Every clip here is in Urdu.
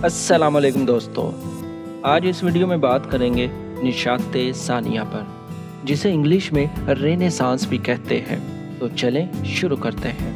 السلام علیکم دوستو، آج اس ویڈیو میں بات کریں گے نشاط ثانیہ پر، جسے انگلش میں رینیسانس بھی کہتے ہیں۔ تو چلیں شروع کرتے ہیں۔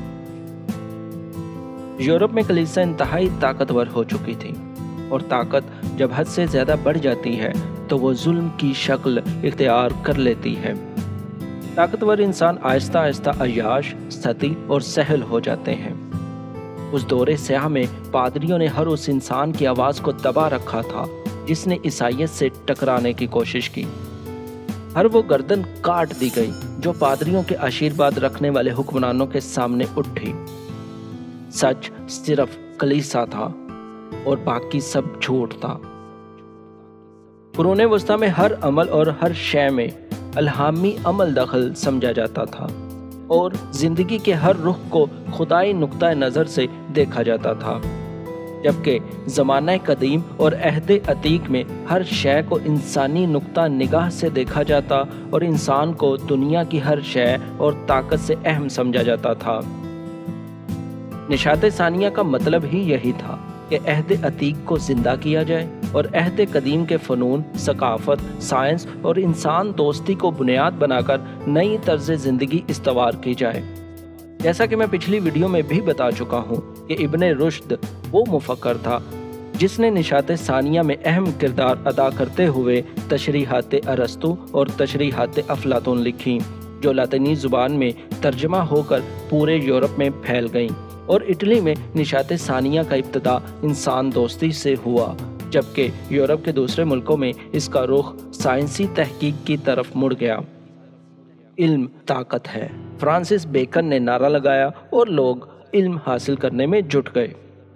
یورپ میں کلیسا انتہائی طاقتور ہو چکی تھی، اور طاقت جب حد سے زیادہ بڑھ جاتی ہے تو وہ ظلم کی شکل اختیار کر لیتی ہے۔ طاقتور انسان آہستہ آہستہ عیاش، سطحی اور سہل ہو جاتے ہیں۔ اس دور سیاہ میں پادریوں نے ہر اس انسان کی آواز کو دبا رکھا تھا جس نے عیسائیت سے ٹکرانے کی کوشش کی۔ ہر وہ گردن کاٹ دی گئی جو پادریوں کے آشیرواد رکھنے والے حکمرانوں کے سامنے اٹھی۔ سچ صرف کلیسا تھا اور باقی سب جھوٹ تھا۔ قرون وسطیٰ میں ہر عمل اور ہر شے میں الہامی عمل دخل سمجھا جاتا تھا، اور زندگی کے ہر رخ کو خدائی نقطہ نظر سے دیکھا جاتا تھا، جبکہ زمانہ قدیم اور عہد عتیق میں ہر شے کو انسانی نقطہ نگاہ سے دیکھا جاتا اور انسان کو دنیا کی ہر شے اور طاقت سے اہم سمجھا جاتا تھا۔ نشاط ثانیہ کا مطلب ہی یہی تھا کہ عہد عتیق کو زندہ کیا جائے اور عہد قدیم کے فنون، ثقافت، سائنس اور انسان دوستی کو بنیاد بنا کر نئی طرز زندگی استوار کی جائے۔ جیسا کہ میں پچھلی ویڈیو میں بھی بتا چکا ہوں کہ ابن رشد وہ مفکر تھا جس نے نشاط ثانیہ میں اہم کردار ادا کرتے ہوئے تشریحات ارسطو اور تشریحات افلاطون لکھی، جو لاطینی زبان میں ترجمہ ہو کر پورے یورپ میں پھیل گئیں، اور اٹلی میں نشاط ثانیہ کا ابتدا انسان دوستی سے ہوا، جبکہ یورپ کے دوسرے ملکوں میں اس کا رخ سائنسی تحقیق کی طرف مڑ گیا۔ علم طاقت ہے، فرانسس بیکن نے نعرہ لگایا اور لوگ علم حاصل کرنے میں جٹ گئے۔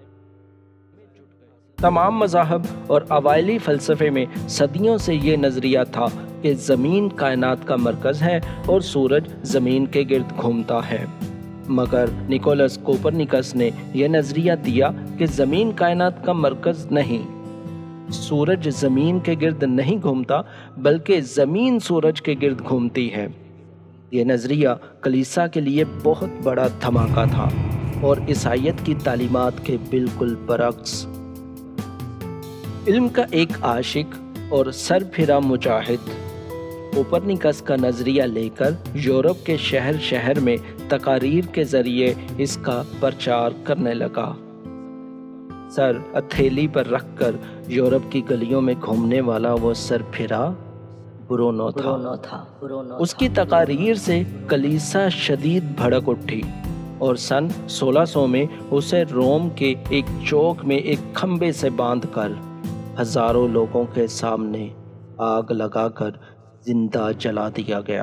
تمام مذاہب اور اوائلی فلسفے میں صدیوں سے یہ نظریہ تھا کہ زمین کائنات کا مرکز ہے اور سورج زمین کے گرد گھومتا ہے، مگر نکولس کوپرنیکس نے یہ نظریہ دیا کہ زمین کائنات کا مرکز نہیں، سورج زمین کے گرد نہیں گھومتا بلکہ زمین سورج کے گرد گھومتی ہے۔ یہ نظریہ کلیسا کے لیے بہت بڑا دھماکہ تھا اور عیسائیت کی تعلیمات کے بالکل برعکس۔ علم کا ایک عاشق اور سر پھرا مجاہد کوپرنیکس کا نظریہ لے کر یورپ کے شہر شہر میں تقاریر کے ذریعے اس کا پرچار کرنے لگا۔ سر ہتھیلی پر رکھ کر یورپ کی گلیوں میں گھومنے والا وہ سر پھرا برونو تھا۔ اس کی تقاریر سے کلیسا شدید بھڑک اٹھی اور سن 1600 میں اسے روم کے ایک چوک میں ایک کھمبے سے باندھ کر ہزاروں لوگوں کے سامنے آگ لگا کر زندہ جلا دیا گیا۔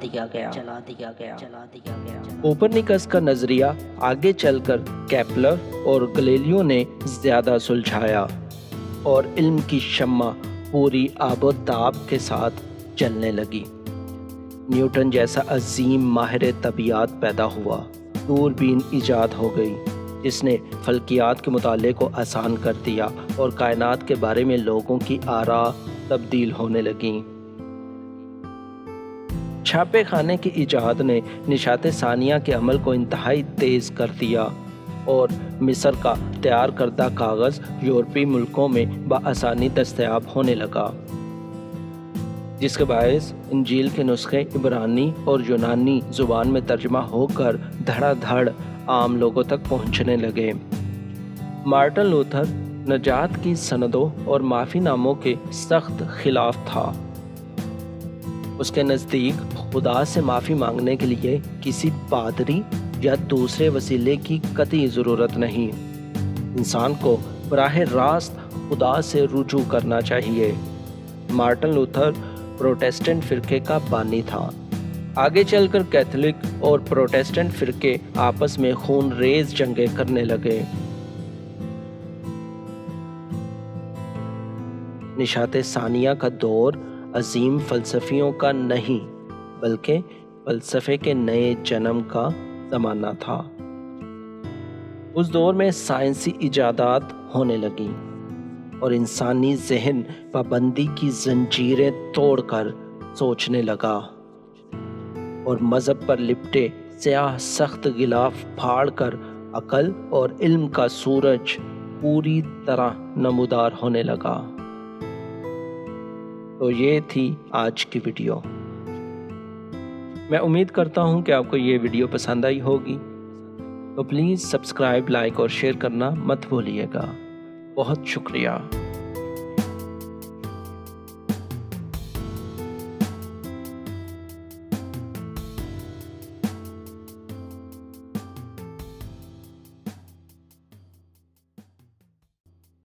کوپرنیکس کا نظریہ آگے چل کر کیپلر اور گلیلیو نے زیادہ سلجھایا، اور علم کی شمع پوری آب و تاب کے ساتھ جلنے لگی۔ نیوٹن جیسا عظیم ماہر طبیعیات پیدا ہوا، دوربین ایجاد ہو گئی جس نے فلکیات کے مطالعے کو آسان کر دیا، اور کائنات کے بارے میں لوگوں کی آراء تبدیل ہونے لگیں۔ چھاپے خانے کی ایجاد نے نشاط ثانیہ کے عمل کو انتہائی تیز کر دیا، اور مصر کا تیار کردہ کاغذ یورپی ملکوں میں بآسانی دستیاب ہونے لگا، جس کے باعث انجیل کے نسخے عبرانی اور یونانی زبان میں ترجمہ ہو کر دھڑا دھڑ عام لوگوں تک پہنچنے لگے۔ مارٹن لوتھر نجات کی سندوں اور معافی ناموں کے سخت خلاف تھا۔ اس کے نزدیک خدا سے معافی مانگنے کے لیے کسی پادری یا دوسرے وسیلے کی قطعی ضرورت نہیں، انسان کو براہ راست خدا سے رجوع کرنا چاہیے۔ مارٹن لوتھر پروٹیسٹنٹ فرقے کا بانی تھا۔ آگے چل کر کیتھولک اور پروٹیسٹنٹ فرقے آپس میں خون ریز جنگیں کرنے لگے۔ نشاط ثانیہ کا دور عظیم فلسفیوں کا نہیں بلکہ فلسفے کے نئے جنم کا زمانہ تھا۔ اس دور میں سائنسی ایجادات ہونے لگیں اور انسانی ذہن پابندی کی زنجیریں توڑ کر سوچنے لگا، اور مذہب پر لپٹے سیاہ سخت غلاف پھاڑ کر عقل اور علم کا سورج پوری طرح نمودار ہونے لگا۔ تو یہ تھی آج کی ویڈیو۔ میں امید کرتا ہوں کہ آپ کو یہ ویڈیو پسند آئی ہوگی، تو پلیز سبسکرائب، لائک اور شیئر کرنا مت بھولیے گا۔ بہت شکریہ۔